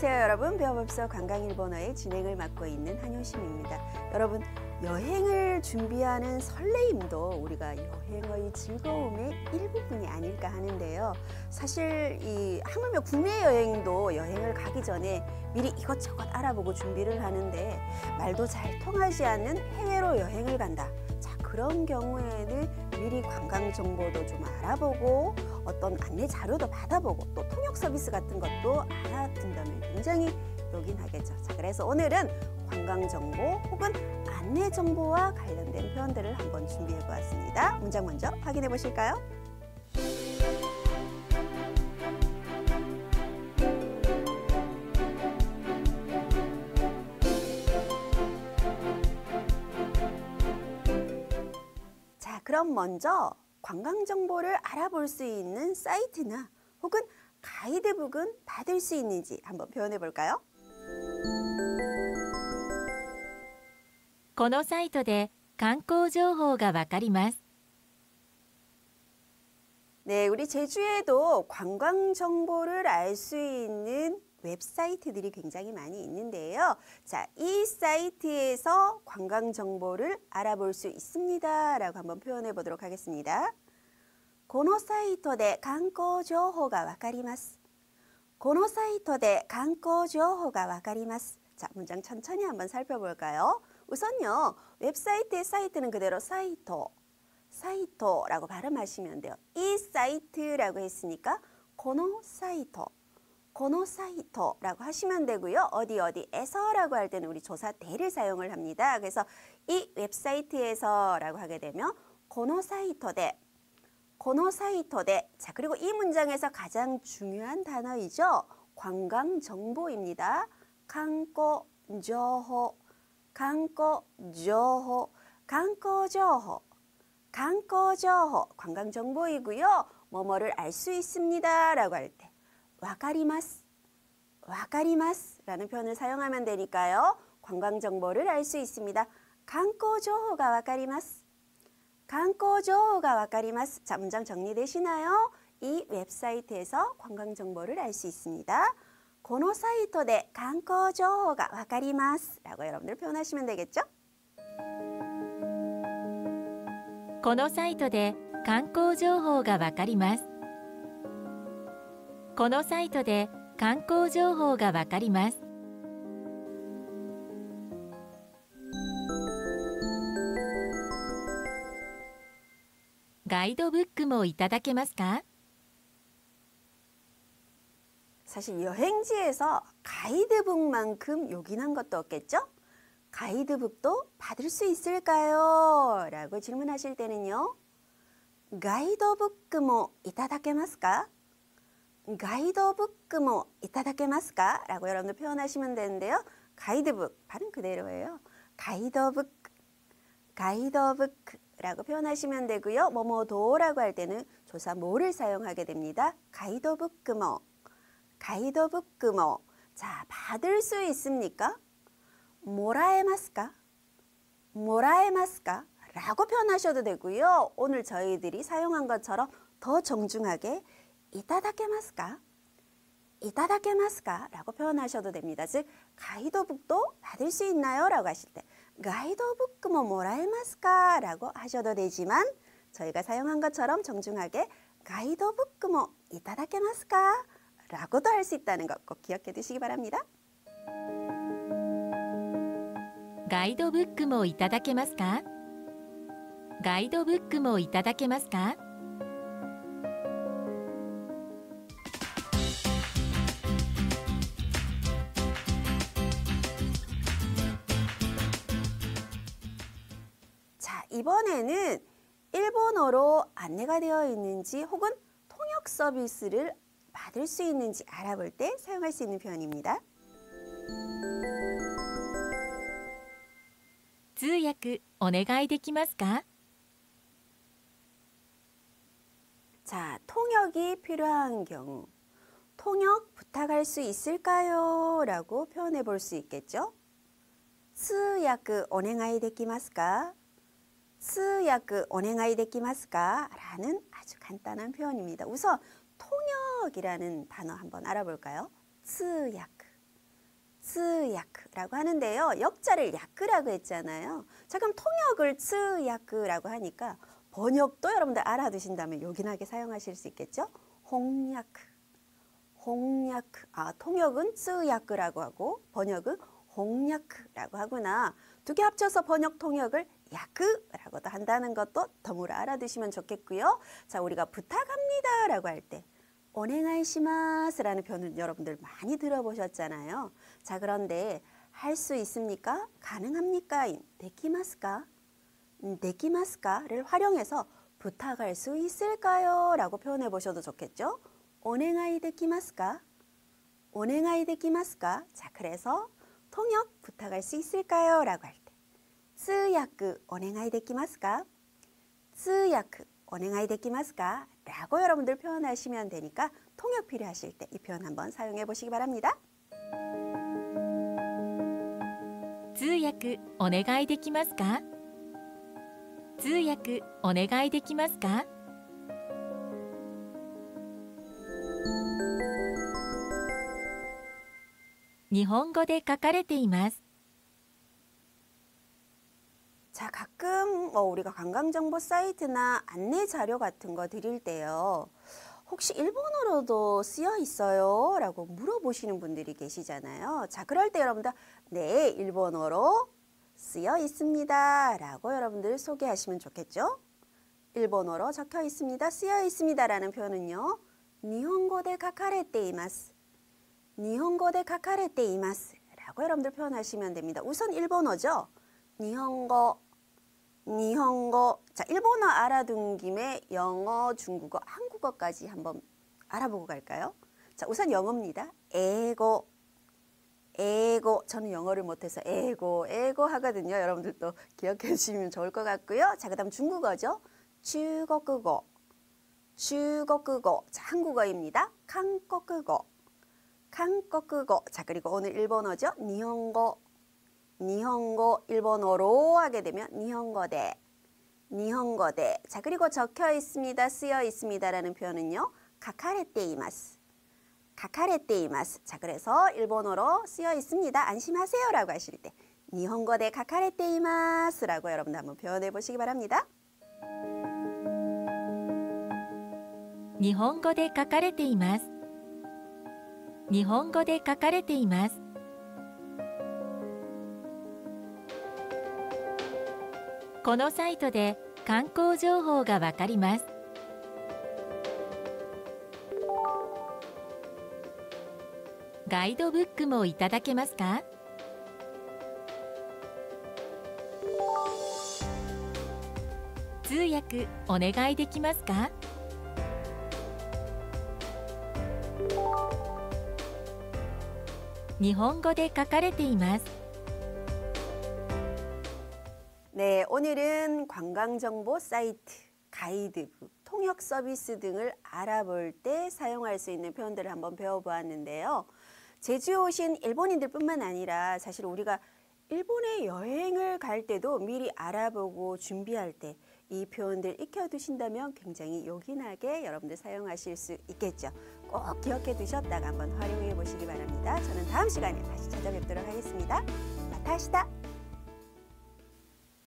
안녕하세요 여러분. 배워봅서 관광일본어의 진행을 맡고 있는 한효심입니다. 여러분, 여행을 준비하는 설레임도 우리가 여행의 즐거움의 일부분이 아닐까 하는데요. 사실 하물며 국내 여행도 여행을 가기 전에 미리 이것저것 알아보고 준비를 하는데 말도 잘 통하지 않는 해외로 여행을 간다. 자, 그런 경우에는 미리 관광 정보도 좀 알아보고 어떤 안내 자료도 받아보고 또 통역 서비스 같은 것도 알아둔다면 굉장히 요긴하겠죠. 자, 그래서 오늘은 관광 정보 혹은 안내 정보와 관련된 표현들을 한번 준비해 보았습니다. 문장 먼저 확인해 보실까요? 자, 그럼 먼저 관광 정보를 알아볼 수 있는 사이트나 혹은 가이드북은 받을 수 있는지 한번 표현해 볼까요? このサイトで観光情報がわかります。 네, 우리 제주에도 관광 정보를 알 수 있는 웹사이트들이 굉장히 많이 있는데요. 자, 이 사이트에서 관광 정보를 알아볼 수 있습니다. 라고 한번 표현해 보도록 하겠습니다. このサイトで観光情報がわかります。このサイトで観光情報がわかります. 자, 문장 천천히 한번 살펴볼까요? 우선요, 웹사이트의 사이트는 그대로 사이토라고 발음하시면 돼요. 이 사이트라고 했으니까 このサイト라고 하시면 되고요. 어디에서라고 할 때는 우리 조사 대를 사용을 합니다. 그래서 이 웹사이트에서라고 하게 되면 このサイトで 자, 그리고 이 문장에서 가장 중요한 단어이죠. 관광 정보입니다. 관광 정보, 관광 정보이고요. 뭐뭐를 알 수 있습니다. 라고 할 때 와카리마스 라는 표현을 사용하면 되니까요. 관광 정보를 알 수 있습니다. 관광 정보가 와카리마스. 자, 문장 정리되시나요? 이 웹사이트에서 관광 정보를 알 수 있습니다. このサイトで観光情報がわかります라고 여러분들 표현하시면 되겠죠? このサイトで観光情報がわかります。このサイトで観光情報がわかります。 ガイドブックもいただけますか? 사실 여행지에서 가이드북만큼 요긴한 것도 없겠죠? 가이드북도 받을 수 있을까요? 라고 질문하실 때는요. 가이드북もいただけますか? 가이드북もいただけますか? 라고 여러분들 표현하시면 되는데요. 가이드북, 발음 그대로예요. 가이드북 라고 표현하시면 되고요. 뭐뭐도라고 할 때는 조사 뭐를 사용하게 됩니다. 가이드북 뭐. 자, 받을 수 있습니까? もらえますか? 라고 표현하셔도 되고요. 오늘 저희들이 사용한 것처럼 더 정중하게 いただけますか? 라고 표현하셔도 됩니다. 즉, 가이드북도 받을 수 있나요? 라고 하실 때 가이드북ももらえますか? 라고 하셔도 되지만 저희가 사용한 것처럼 정중하게 가이드북もいただけますか? 라고도 할 수 있다는 것 꼭 기억해 두시기 바랍니다. ガイドブックもいただけますか? ガイドブックもいただけますか? 자, 이번에는 일본어로 안내가 되어 있는지 혹은 통역 서비스를 받을 수 있는지 알아볼 때 사용할 수 있는 표현입니다. 通訳お願いできますか? 자, 통역이 필요한 경우 통역 부탁할 수 있을까요? 라고 표현해 볼 수 있겠죠? 通訳お願いできますか? 通訳お願いできますか? 라는 아주 간단한 표현입니다. 우선 통역이라는 단어 한번 알아볼까요? 通訳 츠야크라고 하는데요. 역자를 야크라고 했잖아요. 자, 그럼 통역을 츠야크라고 하니까 번역도 여러분들 알아두신다면 요긴하게 사용하실 수 있겠죠? 홍야크, 홍야크. 아, 통역은 츠야크라고 하고 번역은 홍야크라고 하구나. 두 개 합쳐서 번역 통역을 야크라고도 한다는 것도 덤으로 알아두시면 좋겠고요. 자, 우리가 부탁합니다라고 할 때 오네가이시마스라는 표현을 여러분들 많이 들어보셨잖아요. 자, 그런데 할 수 있습니까? 가능합니까? 데키마스까? 데키마스까를 활용해서 부탁할 수 있을까요? 라고 표현해 보셔도 좋겠죠? 오네가이 데키마스까? 오네가이 데키마스까? 자, 그래서 통역 부탁할 수 있을까요? 라고 할 때 츠야크 오네가이 데키마스까? 츠야크 오네가이 데키마스까? 라고 여러분들 표현하시면 되니까 통역 필요하실 때 이 표현 한번 사용해 보시기 바랍니다. 通訳お願いできますか通訳お願いできますか日本語で書かれています 자, 가끔 우리가 관광정보 사이트나 안내 자료 같은 거 드릴 때요. 혹시 일본어로도 쓰여 있어요? 라고 물어보시는 분들이 계시잖아요. 자, 그럴 때 여러분들 네, 일본어로 쓰여 있습니다. 라고 여러분들 소개하시면 좋겠죠? 일본어로 적혀 있습니다. 쓰여 있습니다. 라는 표현은요. 니혼고데 카카레테 이마스. 니혼고데 카카레테 이마스. 라고 여러분들 표현하시면 됩니다. 우선 일본어죠. 니혼고, 니혼고. 자, 일본어 알아둔 김에 영어, 중국어, 한국어까지 한번 알아보고 갈까요? 자, 우선 영어입니다. 에고, 에고. 저는 영어를 못해서 에고, 에고 하거든요. 여러분들도 기억해 주시면 좋을 것 같고요. 자, 그 다음 중국어죠. 중국어, 중국어. 자, 한국어입니다. 한국어, 한국어. 자, 그리고 오늘 일본어죠. 니혼고. 니혼고 일본어로 하게 되면 니혼고대, 니혼고대. 자, 그리고 적혀 있습니다, 쓰여 있습니다라는 표현은요. 카카레테이마스, 카카레테이마스. 자, 그래서 일본어로 쓰여 있습니다. 안심하세요라고 하실 때 니혼고대 카카레테이마스라고 여러분들 한번 표현해 보시기 바랍니다. 日本語で書かれています日本語で書かれていますこのサイトで観光情報がわかりますガイドブックもいただけますか通訳お願いできますか日本語で書かれています 네, 오늘은 관광정보 사이트, 가이드북, 통역 서비스 등을 알아볼 때 사용할 수 있는 표현들을 한번 배워보았는데요. 제주에 오신 일본인들 뿐만 아니라 사실 우리가 일본에 여행을 갈 때도 미리 알아보고 준비할 때 이 표현들 익혀두신다면 굉장히 요긴하게 여러분들 사용하실 수 있겠죠. 꼭 기억해 두셨다가 한번 활용해 보시기 바랍니다. 저는 다음 시간에 다시 찾아뵙도록 하겠습니다. 마타시다!